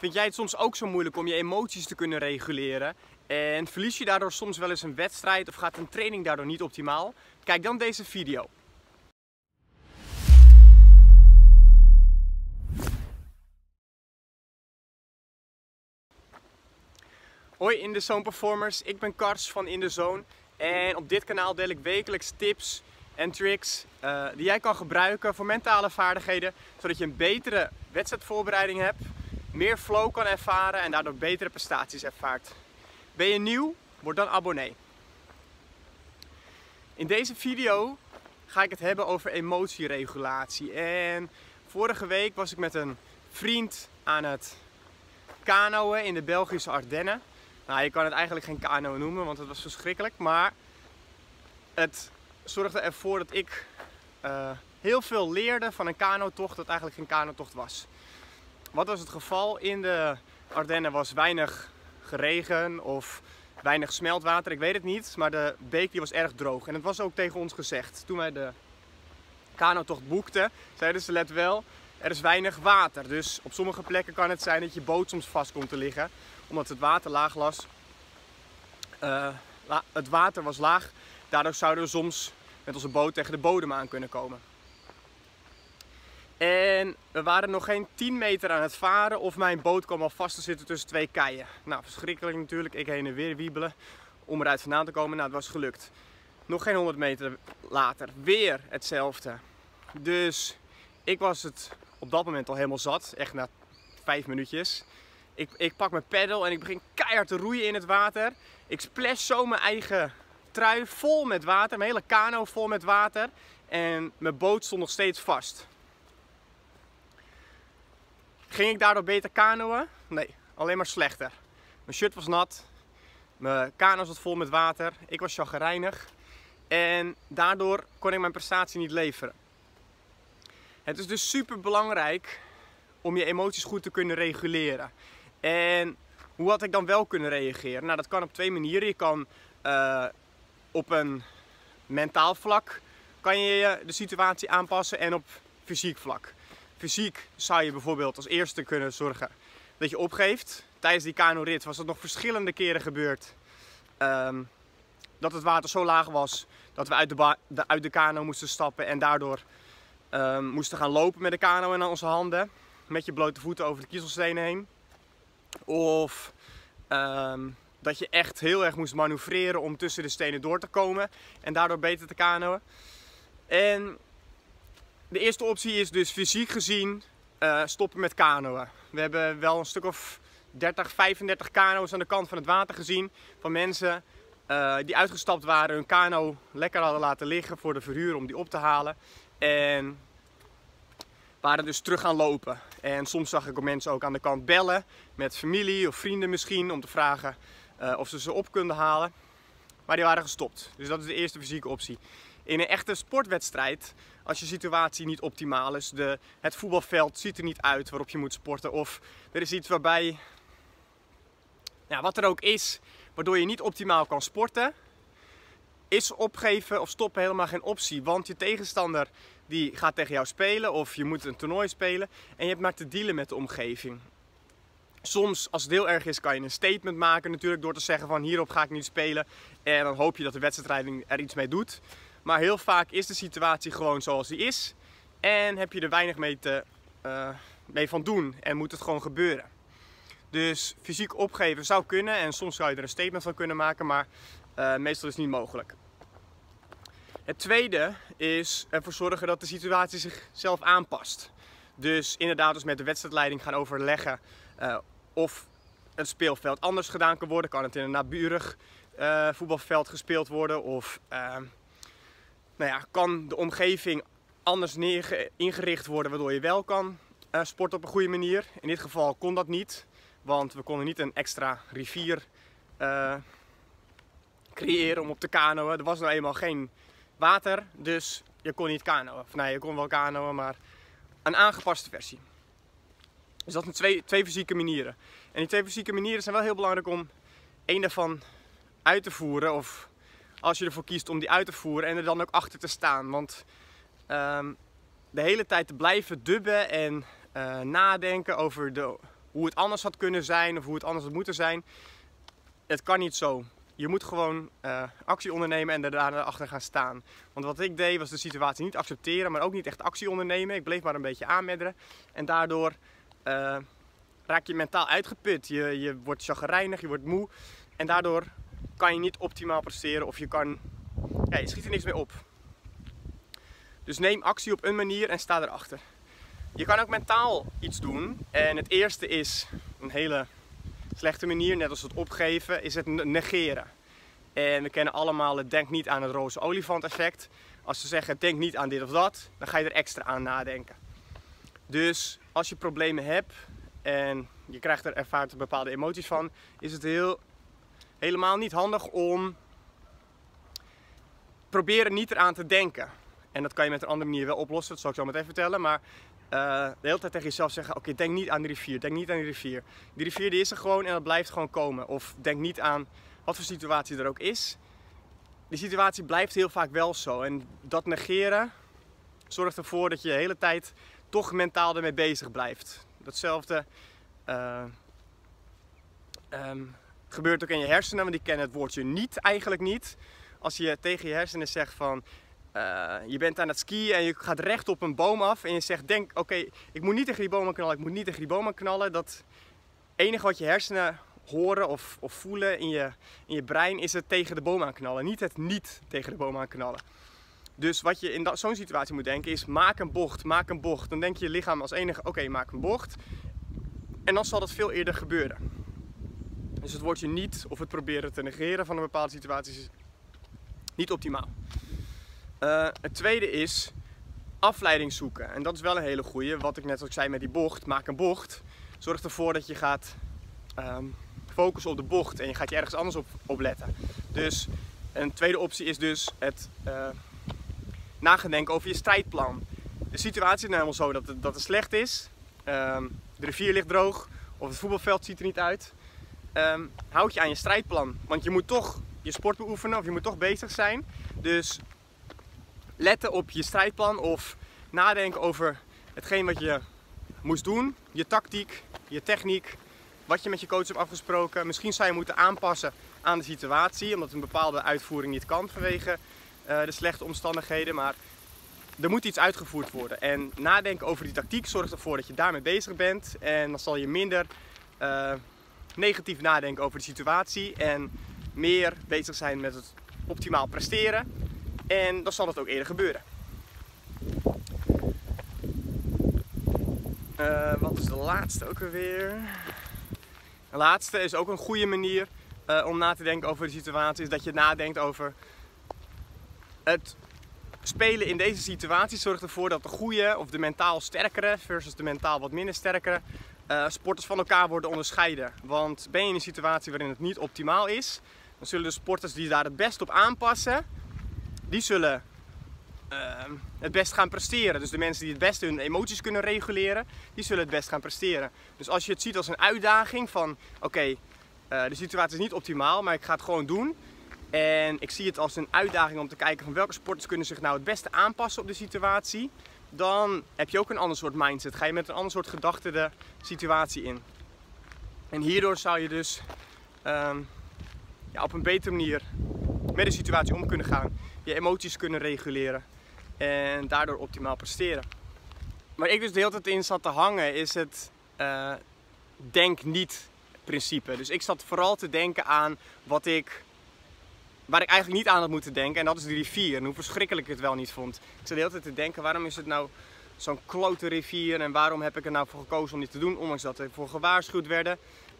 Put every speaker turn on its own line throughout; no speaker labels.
Vind jij het soms ook zo moeilijk om je emoties te kunnen reguleren? En verlies je daardoor soms wel eens een wedstrijd of gaat een training daardoor niet optimaal? Kijk dan deze video. Hoi In The Zone Performers, ik ben Kars van In The Zone en op dit kanaal deel ik wekelijks tips en tricks die jij kan gebruiken voor mentale vaardigheden, zodat je een betere wedstrijdvoorbereiding hebt, meer flow kan ervaren en daardoor betere prestaties ervaart. Ben je nieuw? Word dan abonnee. In deze video ga ik het hebben over emotieregulatie. En vorige week was ik met een vriend aan het kanoën in de Belgische Ardennen. Nou, je kan het eigenlijk geen kano noemen, want het was verschrikkelijk. Maar het zorgde ervoor dat ik heel veel leerde van een kanotocht dat eigenlijk geen kanotocht was. Wat was het geval? In de Ardennen was weinig geregen of weinig smeltwater, ik weet het niet. Maar de beek die was erg droog. En het was ook tegen ons gezegd. Toen wij de kanotocht boekten, zeiden ze: let wel, er is weinig water. Dus op sommige plekken kan het zijn dat je boot soms vast komt te liggen. Omdat het water laag was. Het water was laag. Daardoor zouden we soms met onze boot tegen de bodem aan kunnen komen. En we waren nog geen 10 meter aan het varen of mijn boot kwam al vast te zitten tussen twee keien. Nou, verschrikkelijk natuurlijk. Ik heen en weer wiebelen om eruit vandaan te komen. Nou, het was gelukt. Nog geen 100 meter later weer hetzelfde. Dus ik was het op dat moment al helemaal zat. Echt na 5 minuutjes. Ik pak mijn peddel en ik begin keihard te roeien in het water. Ik splash zo mijn eigen trui vol met water. Mijn hele kano vol met water. En mijn boot stond nog steeds vast. Ging ik daardoor beter kanoën? Nee, alleen maar slechter. Mijn shirt was nat. Mijn kano zat vol met water. Ik was chagrijnig. En daardoor kon ik mijn prestatie niet leveren. Het is dus super belangrijk om je emoties goed te kunnen reguleren. En hoe had ik dan wel kunnen reageren? Nou, dat kan op 2 manieren. Je kan op een mentaal vlak kan je de situatie aanpassen en op fysiek vlak. Fysiek zou je bijvoorbeeld als eerste kunnen zorgen dat je opgeeft. Tijdens die kanorit was het nog verschillende keren gebeurd dat het water zo laag was dat we uit de kano moesten stappen en daardoor moesten gaan lopen met de kano in onze handen. Met je blote voeten over de kiezelstenen heen. Of dat je echt heel erg moest manoeuvreren om tussen de stenen door te komen en daardoor beter te kanoën. En de eerste optie is dus fysiek gezien stoppen met kanoën. We hebben wel een stuk of 30, 35 kano's aan de kant van het water gezien van mensen die uitgestapt waren, hun kano lekker hadden laten liggen voor de verhuur om die op te halen. En waren dus terug gaan lopen. En soms zag ik ook mensen ook aan de kant bellen met familie of vrienden misschien om te vragen of ze op konden halen. Maar die waren gestopt. Dus dat is de eerste fysieke optie. In een echte sportwedstrijd, als je situatie niet optimaal is, het voetbalveld ziet er niet uit waarop je moet sporten. Of er is iets waarbij, ja, wat er ook is, waardoor je niet optimaal kan sporten, is opgeven of stoppen helemaal geen optie. Want je tegenstander die gaat tegen jou spelen of je moet een toernooi spelen en je hebt maar te dealen met de omgeving. Soms, als het heel erg is, kan je een statement maken natuurlijk door te zeggen van hierop ga ik niet spelen. En dan hoop je dat de wedstrijdleiding er iets mee doet. Maar heel vaak is de situatie gewoon zoals die is. En heb je er weinig mee van doen en moet het gewoon gebeuren. Dus fysiek opgeven zou kunnen en soms zou je er een statement van kunnen maken, maar meestal is het niet mogelijk. Het tweede is ervoor zorgen dat de situatie zichzelf aanpast. Dus inderdaad dus met de wedstrijdleiding gaan overleggen of het speelveld anders gedaan kan worden. Kan het in een naburig voetbalveld gespeeld worden of nou ja, kan de omgeving anders ingericht worden waardoor je wel kan sporten op een goede manier. In dit geval kon dat niet, want we konden niet een extra rivier creëren om op te kanoën. Er was nou eenmaal geen water, dus je kon niet kanoën. Of nee, je kon wel kanoën, maar een aangepaste versie. Dus dat zijn twee fysieke manieren. En die 2 fysieke manieren zijn wel heel belangrijk om één daarvan uit te voeren. Of als je ervoor kiest om die uit te voeren en er dan ook achter te staan. Want de hele tijd te blijven dubben en nadenken over de hoe het anders had kunnen zijn of hoe het anders had moeten zijn. Het kan niet zo. Je moet gewoon actie ondernemen en er daarna achter gaan staan. Want wat ik deed was de situatie niet accepteren, maar ook niet echt actie ondernemen. Ik bleef maar een beetje aanmedderen. En daardoor raak je mentaal uitgeput. Je wordt chagrijnig, je wordt moe. En daardoor kan je niet optimaal presteren of je schiet er niks mee op. Dus neem actie op een manier en sta erachter. Je kan ook mentaal iets doen. En het eerste is een hele slechte manier, net als het opgeven, is het negeren. En we kennen allemaal het denk niet aan het roze olifant effect. Als ze zeggen denk niet aan dit of dat, dan ga je er extra aan nadenken. Dus als je problemen hebt en je ervaart er bepaalde emoties van, is het helemaal niet handig om proberen niet eraan te denken. En dat kan je met een andere manier wel oplossen, dat zal ik zo meteen vertellen. Maar de hele tijd tegen jezelf zeggen, oké, denk niet aan die rivier, denk niet aan die rivier. Die rivier die is er gewoon en dat blijft gewoon komen. Of denk niet aan wat voor situatie er ook is. Die situatie blijft heel vaak wel zo. En dat negeren zorgt ervoor dat je de hele tijd toch mentaal ermee bezig blijft. Datzelfde gebeurt ook in je hersenen, want die kennen het woordje niet eigenlijk niet. Als je tegen je hersenen zegt van, je bent aan het skiën en je gaat recht op een boom af en je zegt, oké, ik moet niet tegen die boom knallen, ik moet niet tegen die boom knallen. Dat enige wat je hersenen horen of voelen in je brein is het tegen de boom aan knallen, niet het niet tegen de boom aan knallen. Dus wat je in zo'n situatie moet denken is, maak een bocht, maak een bocht. Dan denkt je lichaam als enige, oké, maak een bocht. En dan zal dat veel eerder gebeuren. Dus het woordje niet of het proberen te negeren van een bepaalde situatie is niet optimaal. Het tweede is afleiding zoeken. En dat is wel een hele goeie. Wat ik net ook zei met die bocht, maak een bocht. Zorg ervoor dat je gaat focussen op de bocht en je gaat je ergens anders op letten. Dus een tweede optie is dus het nagedenken over je strijdplan. De situatie is nou helemaal zo dat het slecht is. De rivier ligt droog of het voetbalveld ziet er niet uit. Houd je aan je strijdplan, want je moet toch je sport beoefenen of je moet toch bezig zijn. Dus letten op je strijdplan of nadenken over hetgeen wat je moest doen, je tactiek, je techniek, wat je met je coach hebt afgesproken. Misschien zou je moeten aanpassen aan de situatie, omdat een bepaalde uitvoering niet kan vanwege de slechte omstandigheden. Maar er moet iets uitgevoerd worden. En nadenken over die tactiek zorgt ervoor dat je daarmee bezig bent. En dan zal je minder negatief nadenken over de situatie en meer bezig zijn met het optimaal presteren. En dan zal het ook eerder gebeuren. Wat is de laatste ook alweer? De laatste is ook een goede manier om na te denken over de situatie. Is dat je nadenkt over het spelen in deze situatie. Zorgt ervoor dat de goede of de mentaal sterkere versus de mentaal wat minder sterkere sporters van elkaar worden onderscheiden. Want ben je in een situatie waarin het niet optimaal is, dan zullen de sporters die daar het best op aanpassen, die zullen het best gaan presteren. Dus de mensen die het beste hun emoties kunnen reguleren, die zullen het best gaan presteren. Dus als je het ziet als een uitdaging van oké, de situatie is niet optimaal, maar ik ga het gewoon doen. En ik zie het als een uitdaging om te kijken van welke sporters kunnen zich nou het beste aanpassen op de situatie. Dan heb je ook een ander soort mindset. Ga je met een ander soort gedachte de situatie in. En hierdoor zou je dus op een betere manier met de situatie om kunnen gaan. Je emoties kunnen reguleren. En daardoor optimaal presteren. Waar ik dus de hele tijd in zat te hangen is het denk niet principe. Dus ik zat vooral te denken aan waar ik eigenlijk niet aan had moeten denken. En dat is de rivier. En hoe verschrikkelijk ik het wel niet vond. Ik zat de hele tijd te denken, waarom is het nou zo'n klote rivier? En waarom heb ik er nou voor gekozen om dit te doen? Ondanks dat we voor gewaarschuwd werden.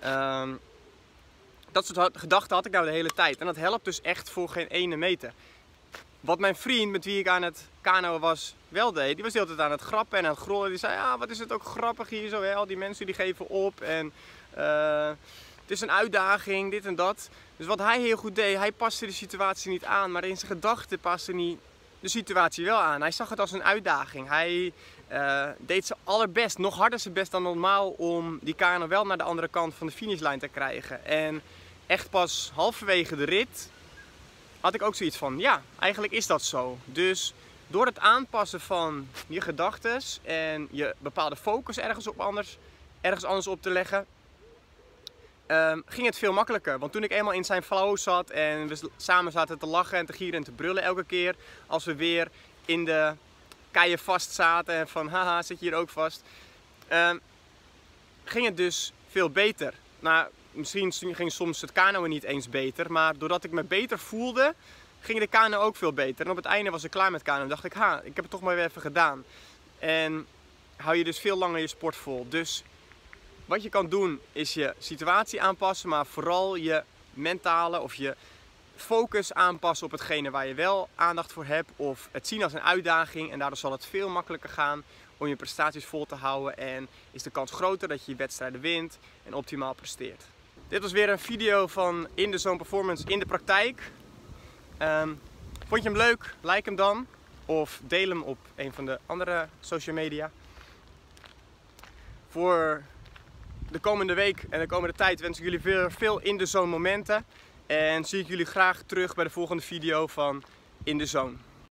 Dat soort gedachten had ik nou de hele tijd. En dat helpt dus echt voor geen ene meter. Wat mijn vriend, met wie ik aan het kanoën was, wel deed, die was de hele tijd aan het grappen en aan het grollen. Die zei, ja, wat is het ook grappig hier zo, hè? Al die mensen die geven op en het is een uitdaging, dit en dat. Dus wat hij heel goed deed, hij paste de situatie niet aan, maar in zijn gedachten paste hij de situatie wel aan. Hij zag het als een uitdaging. Hij deed zijn allerbest, nog harder zijn best dan normaal, om die kano wel naar de andere kant van de finishlijn te krijgen. En echt pas halverwege de rit had ik ook zoiets van, ja, eigenlijk is dat zo. Dus door het aanpassen van je gedachten en je bepaalde focus ergens op anders, ergens anders op te leggen, ging het veel makkelijker. Want toen ik eenmaal in zijn flow zat en we samen zaten te lachen en te gieren en te brullen elke keer als we weer in de keien vast zaten en van haha, zit je hier ook vast, ging het dus veel beter. Nou, misschien ging soms het kanoën niet eens beter, maar doordat ik me beter voelde, ging de kano ook veel beter. En op het einde was ik klaar met kano en dacht ik, ik heb het toch maar weer even gedaan. En hou je dus veel langer je sport vol. Dus wat je kan doen is je situatie aanpassen, maar vooral je mentale of je focus aanpassen op hetgene waar je wel aandacht voor hebt. Of het zien als een uitdaging en daardoor zal het veel makkelijker gaan om je prestaties vol te houden. En is de kans groter dat je je wedstrijden wint en optimaal presteert. Dit was weer een video van In The Zone Performance in de praktijk. Vond je hem leuk? Like hem dan. Of deel hem op een van de andere social media. Voor de komende week en de komende tijd wens ik jullie veel In The Zone momenten. En zie ik jullie graag terug bij de volgende video van In The Zone.